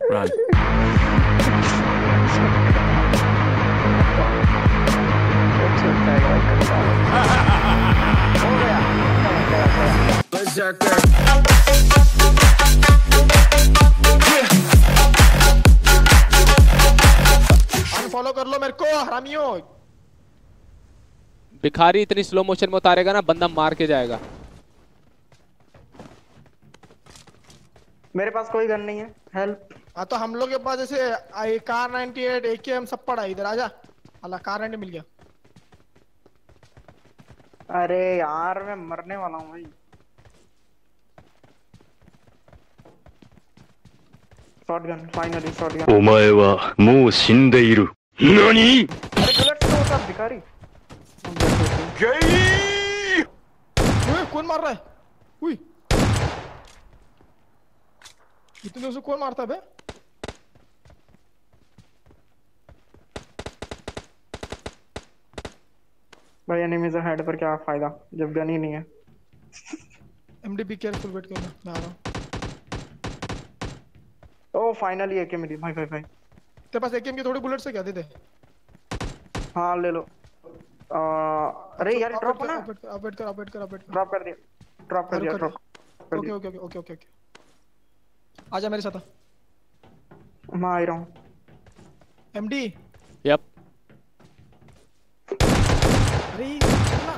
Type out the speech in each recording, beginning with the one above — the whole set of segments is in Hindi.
Run. Berserker. अनफॉलो कर लो मेरे को हरामियों। भिखारी इतनी स्लो मोशन में उतारेगा ना, बंदा मार के जाएगा। मेरे पास कोई गन नहीं है, हेल्प। हाँ तो हम लोग के पास जैसे कार 98 AKM सब पड़ा है, इधर आजा। अल्लाह कार 90 मिल गया। अरे यार मैं मरने वाला हूँ भाई। Shotgun, finally shotgun. お前はもう死んでいる。何? अरे बुलेट तो होता भिखारी। गई। कौन मार रहा है? उई इतने जोर से कौन मारता है बे? भाई एनिमीज हेड पर क्या फायदा जब गन ही नहीं है। एमडी बी केयरफुल, वेट करना, मैं आ रहा हूँ। ओ फाइनली एके मिली भाई भाई भाई। तेरे पास एकेएम की थोड़ी बुलेट्स है क्या? दे दे। हाँ ले लो। अरे यार ड्रॉप ना। अपडेट कर। ड्रॉप कर दिया, ड्रॉप कर दिया, ड्रॉप कर दिया। ओके आजा मेरे साथ। मैं आ रहा हूँ। एमडी। यप। अरे चलना।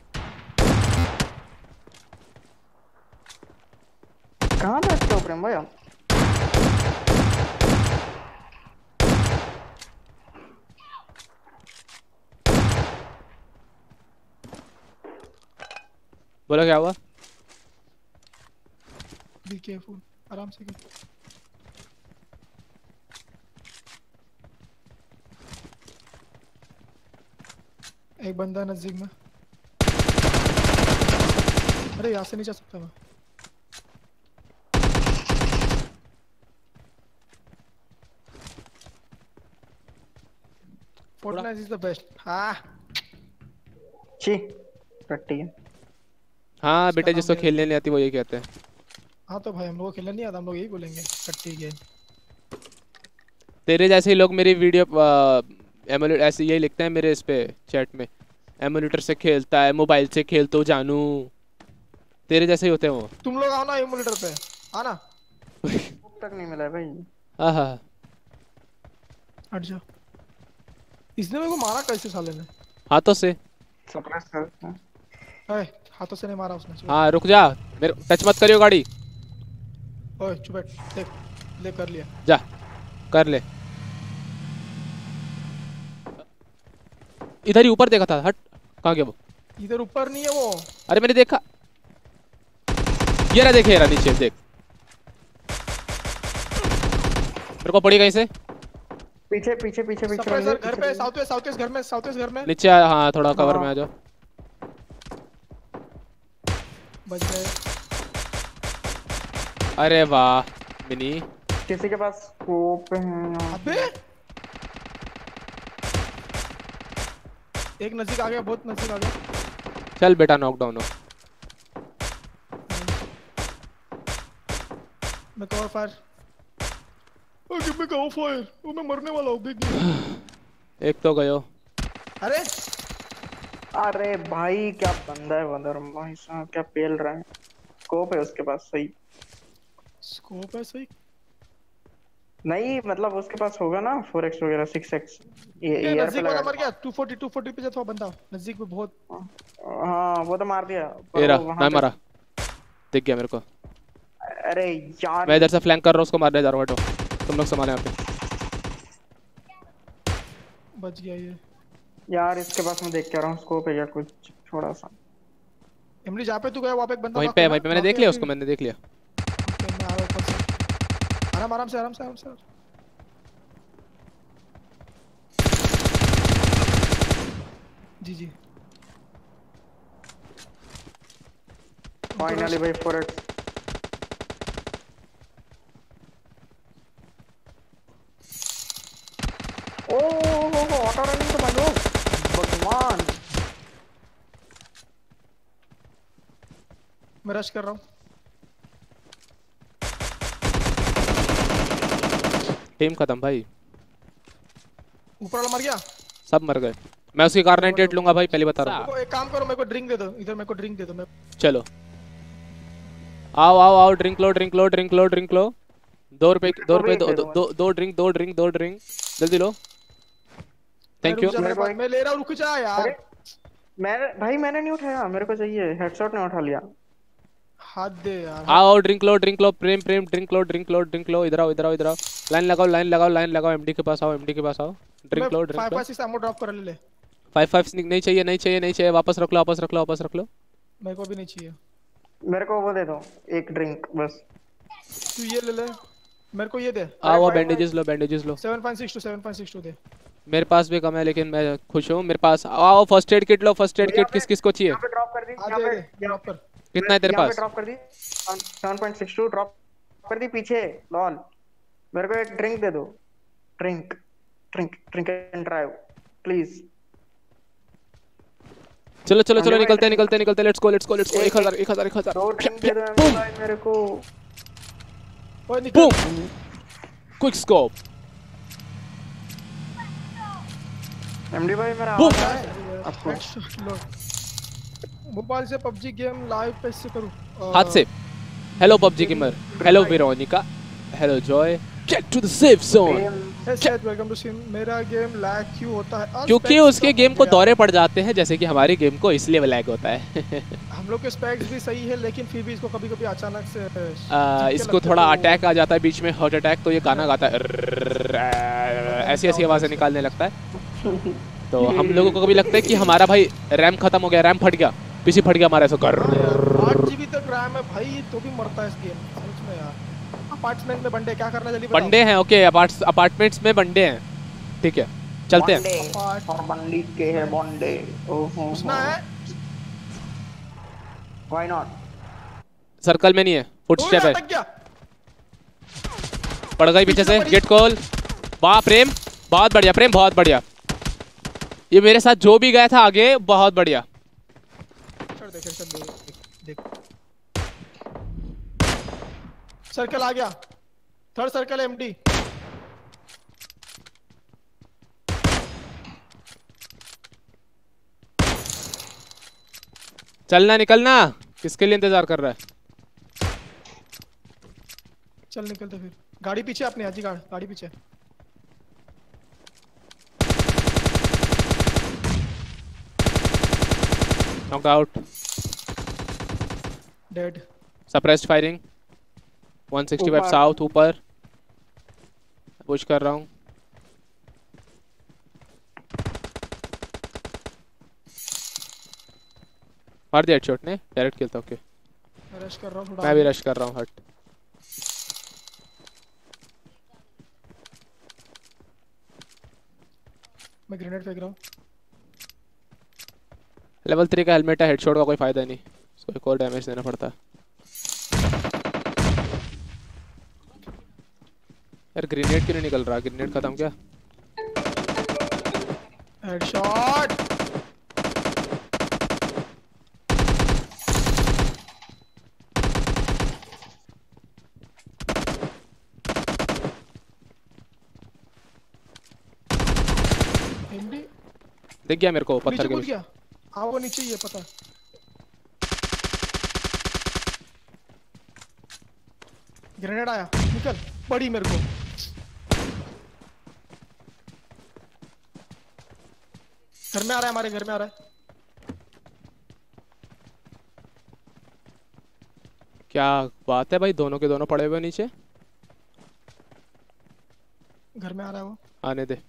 कहाँ बैठते हो प्रेम भाई? बोला क्या हुआ? बी केयरफुल, आराम से कर। एक बंदा नजदीक में। अरे यहाँ से नहीं जा सकता मैं। Fortnite is the best. हाँ छी रट्टी है। हाँ बेटे, जिसको खेलने नहीं आती वो ये कहते हैं। हाँ तो भाई हम लोग को खेलना नहीं आता, हम लोग यही बोलेंगे कट्टी गेम। तेरे जैसे ही लोग मेरी वीडियो एमुलेटर ऐसे यही लिखते हैं मेरे इस पे चैट में, एमुलेटर से खेलता है, मोबाइल से खेलते हो जानू। तेरे जैसे ही होते हैं वो। तुम लोग आओ ना एमुलेटर पे, आना। तक नहीं मिला है भाई। हाँ हाँ हट जा। इसने मेरे को मारा कैसे साले ने? हाथों से। सरप्राइज कर। ओए हाथों से नहीं मारा उसने। हाँ रुक जा, मेरे टच मत करियो गाड़ी। ओए चुप बैठ, देख ले कर लिया। जा कर ले। इधर ही ऊपर देखा था। हट, कहाँ गया वो? इधर ऊपर नहीं है वो। अरे मैंने देखा, ये रहा, देखे रहा नीचे देख। मेरे को पड़ी कहीं से। पीछे पीछे पीछे पीछे सर घर पे, साउथ वेस्ट घर में नीचे आया। हाँ थोड़ा कवर में आ जाओ। बच गए। अरे वाह मिनी। किसी के पास स्कोप है? अबे एक नजदीक आ गया, बहुत नजदीक आ गया। चल बेटा नॉकडाउन हो। मैं cover fire. Oh give me cover fire. ओ मैं मरने वाला हूं बिग। एक तो गयो। अरे अरे भाई क्या बंदा है बंदर भाई साहब, क्या पेल रहा है। स्कोप है उसके पास सही। स्कोप है सही नहीं मतलब उसके पास होगा ना 4x वगैरह 6x। ये ये एयर पे नजदीक वाला लगा। मर गया। 240 पे था बंदा नजदीक में बहुत। हाँ वो तो मार दिया। ये रहा, मैं मारा, दिख गया मेरे को। अरे यार मैं इधर से फ्लैंक कर रहा हूँ, उसको मारने जा रहा हूँ। हटो तुम लोग संभालो यहाँ पे। बच गया ये यार। इसके पास मैं देख के आ रहा हूँ स्कोप है या कुछ थोड़ा सा। इमली जहाँ पे तू गया वहाँ पे एक बंदा वहीं पे मैंने देख लिया उसको, मैंने देख लिया। मैं आ रहा हूँ ऊपर से। आराम से। जी फाइनली भाई 4x। ओ ऑटो रनिंग तो भाई भगवान। मैं रश कर रहा हूँ। टीम खत्म भाई, ऊपर वाला मर गया। सब मर गए। मैं उसकी कार 98 लूंगा भाई, पहले बता रहा हूँ। मेरे को एक काम करो, मेरे को ड्रिंक दे दो इधर, मेरे को ड्रिंक दे दो। मैं चलो आओ आओ आओ, ड्रिंक लो ड्रिंक लो ड्रिंक लो ड्रिंक लो। 2 रुपए दो ड्रिंक दो ड्रिंक जल्दी लो। Thank you. मैं ले रहा हूँ, रुक जा यार। मैंने नहीं उठाया, मेरे को चाहिए। हेडशॉट ने उठा लिया। हाथ दे यार। आओ ड्रिंक लो प्रेम ड्रिंक लो। इधर आओ लाइन लगाओ एमडी के पास आओ, एमडी के पास आओ। ड्रिंक लो 5-5 एमो ड्रॉप कर ले। 5 नहीं चाहिए, वापस रख लो। मेरे को भी नहीं चाहिए। मेरे को वो दे दो, एक ड्रिंक बस। तू ये ले ले, मेरे को ये दे। आओ बैंडेजेस लो 7.62 दे। मेरे पास भी कम है लेकिन मैं खुश हूँ मेरे पास। आओ फर्स्ट एड किट लो, किस को चाहिए? यहाँ पे ड्रॉप कर दी, ड्रॉप कर। कितना है तेरे पास? ड्रॉप कर दी 7.62 ड्रॉप कर दी पीछे। लॉल मेरे को एक ड्रिंक दे दो। Drink and drive please. चलो निकलते हैं। लेट्स गो 1000 दो ड्रिंक दे दो भाई मेरे को। ओए निकल। Quick scope. एमडी भाई मेरा बूम। लो। मोबाइल से पबजी गेम लाइव कैसे करूं? हाथ से। Hello PUBG gamer, hello Veronica, hello Joy, get to the safe zone. Welcome to sim. मेरा गेम लैग क्यों होता है? क्योंकि उसके गेम को दौरे पड़ जाते हैं जैसे कि हमारी गेम को, इसलिए लैग होता है। हम लोग के स्पेक्स भी सही है लेकिन फिर भी इसको कभी-कभी अचानक से इसको थोड़ा अटैक आ जाता है बीच में, हार्ट अटैक। तो ये गाना गाता है, ऐसी आवाजें निकालने लगता है। तो हम लोगों को कभी लगता है कि हमारा भाई रैम खत्म हो गया, रैम फट गया, पीसी फट गया हमारा। 8 जीबी तक रैम है भाई, तो भी मरता है इस गेम सच में यार। अपार्टमेंट में बंदे क्या करना, जल्दी बताओ। बंदे हैं ओके, अपार्टमेंट्स में बंदे हैं, ठीक है चलते हैं। और बंदी के है बंदे। ओहो घुसना है। Why not? सर्कल में नहीं है, फुटस्टेप है। अटक गया। पड़ गई पीछे से, गेट कॉल। वाह प्रेम, बहुत बढ़िया प्रेम, बहुत बढ़िया। ये मेरे साथ जो भी गया था आगे, बहुत बढ़िया। देख सर्कल आ गया, थर्ड सर्कल एमडी। चलना निकलना, किसके लिए इंतजार कर रहा है? चल निकलते फिर। गाड़ी पीछे अपने आजी, गाड़ी पीछे। Knockout, dead. Suppressed firing. 165 south ऊपर पुश कर रहा हूँ। मार दिया हेडशॉट ने, डायरेक्ट किल था। ओके रश कर रहा हूँ थोड़ा। मैं भी रश कर रहा हूँ। हट, मैं ग्रेनेड फेंक रहा हूँ। लेवल 3 का हेलमेट है, हेडशॉट का कोई फायदा नहीं, इसको एक और डैमेज देना पड़ता है। यार ग्रेनेड क्यों नहीं निकल रहा? ग्रेनेड खत्म क्या? हेडशॉट। एमडी दिख गया मेरे को पत्थर के नीचे। हाँ वो नीचे ही है पता। ग्रेनेड आया, निकल पड़ी मेरे को। घर में आ रहा है, हमारे घर में आ रहा है। क्या बात है भाई, दोनों के दोनों पड़े हुए नीचे। घर में आ रहा है वो। आने दे,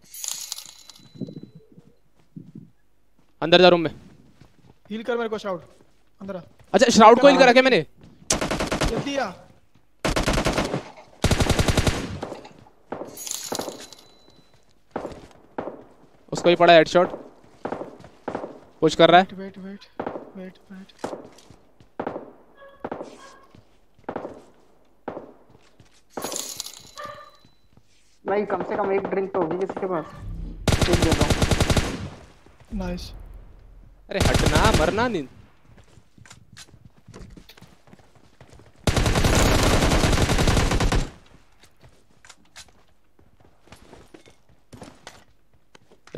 अंदर जा रूम में। हील कर मेरे को, शाउट अंदर आ। अच्छा श्राउड को हील करा क्या मैंने? जल्दी आ। उसको ही पड़ा हेडशॉट, पुश कर रहा है। Wait wait wait wait. भाई कम से कम एक ड्रिंक तो होगी किसी के पास, एक दे दो। नाइस। अरे हटना, मरना नहीं।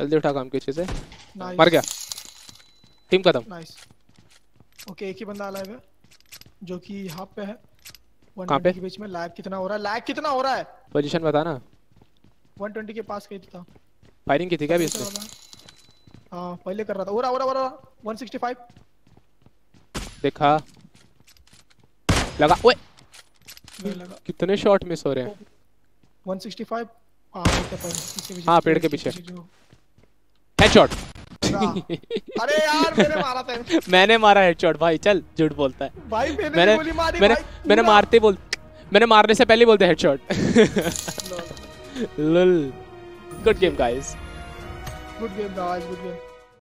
जल्दी उठा काम पीछे से। नाइस मर गया, टीम खत्म। नाइस। ओके एक ही बंदा अलाइव है जो कि यहाँ पे है। कहाँ पे? 120 के बीच में। लैग कितना हो रहा है? लैग कितना हो रहा है? पोजीशन बता ना। 120 के पास कहीं था। फायरिंग की थी क्या अभी इसने? हाँ पहले कर रहा था। ओरा 165 देखा, लगा। ओए नहीं लगा। कितने शॉट मिस हो रहे हैं। 165 हाँ हाँ, पेड़ के पीछे। हेडशॉट। अरे यार मैंने मारा था। मैंने मारा हेडशॉट भाई, चल झूठ बोलता है भाई मैंने गोली मारी मैंने भाई, मैंने मारते बोल मैंने मारने से पहले बोलते headshot. Lol. Good game guys. Good game guys, good game.